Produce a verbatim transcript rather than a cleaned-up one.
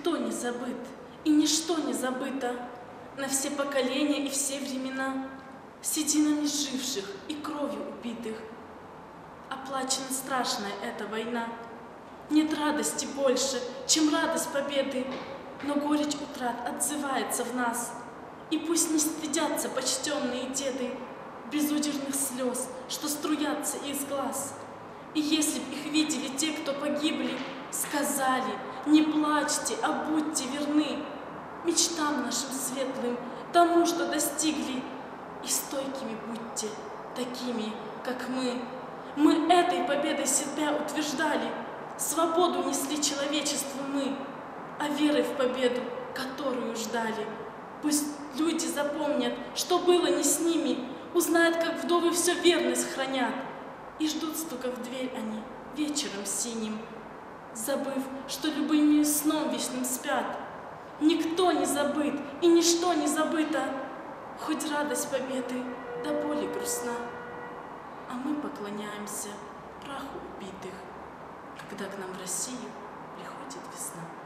Никто не забыт, и ничто не забыто. На все поколения и все времена сединами живших и кровью убитых оплачена страшная эта война. Нет радости больше, чем радость победы, но горечь утрат отзывается в нас. И пусть не стыдятся почтенные деды безудержных слез, что струятся из глаз. И если б их видели те, кто погибли, сказали: не плачьте, а будьте верны мечтам нашим светлым, тому, что достигли, и стойкими будьте, такими, как мы. Мы этой победой себя утверждали, свободу несли человечеству мы, а верой в победу, которую ждали. Пусть люди запомнят, что было не с ними, узнают, как вдовы все верность хранят, и ждут стука в дверь они вечером синим, забыв, что любым сном вечным спят. Никто не забыт, и ничто не забыто, хоть радость победы до боли грустна. А мы поклоняемся праху убитых, когда к нам в Россию приходит весна.